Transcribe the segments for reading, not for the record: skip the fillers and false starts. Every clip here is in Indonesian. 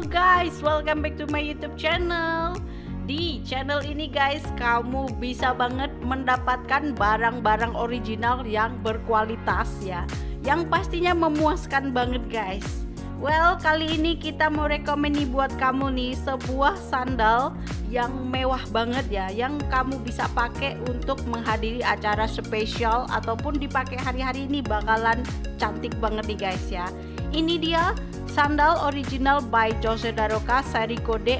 guys, welcome back to my YouTube channel. Di channel ini guys, kamu bisa banget mendapatkan barang-barang original yang berkualitas ya, yang pastinya memuaskan banget guys. Well, kali ini kita mau rekomen nih buat kamu nih sebuah sandal yang mewah banget ya, yang kamu bisa pakai untuk menghadiri acara spesial ataupun dipakai hari-hari ini bakalan cantik banget nih guys ya. Ini dia sandal original by Jose Daroca seri kode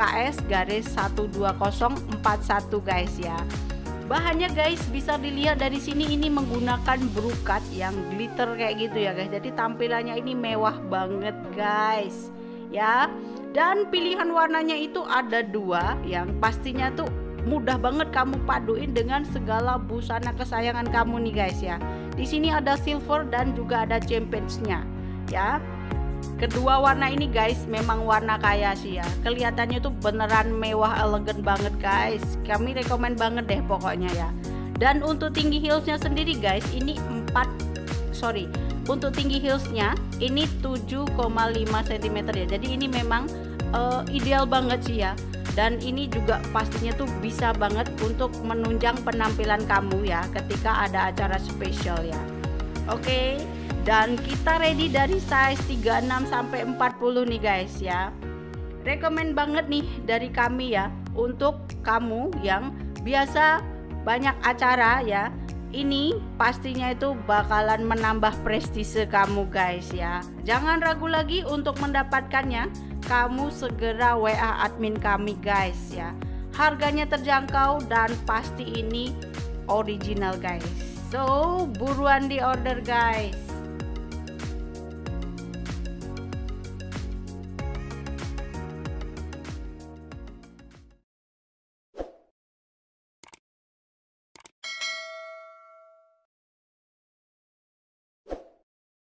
SKS-12041 guys ya. Bahannya guys bisa dilihat dari sini, ini menggunakan brokat yang glitter kayak gitu ya guys. Jadi tampilannya ini mewah banget guys ya. Dan pilihan warnanya itu ada dua, yang pastinya tuh mudah banget kamu paduin dengan segala busana kesayangan kamu nih guys ya. Di sini ada silver dan juga ada champagenya ya. Kedua warna ini guys memang warna kaya sih ya, kelihatannya tuh beneran mewah, elegan banget guys. Kami rekomen banget deh pokoknya ya. Dan untuk tinggi heelsnya sendiri guys, ini untuk tinggi heelsnya ini 7,5 cm ya. Jadi ini memang ideal banget sih ya. Dan ini juga pastinya tuh bisa banget untuk menunjang penampilan kamu ya ketika ada acara spesial ya. Oke. Dan kita ready dari size 36 sampai 40 nih guys ya. Rekomen banget nih dari kami ya untuk kamu yang biasa banyak acara ya. Ini pastinya itu bakalan menambah prestise kamu guys ya. Jangan ragu lagi untuk mendapatkannya. Kamu segera WA admin kami guys ya. Harganya terjangkau dan pasti ini original guys. So buruan di order guys.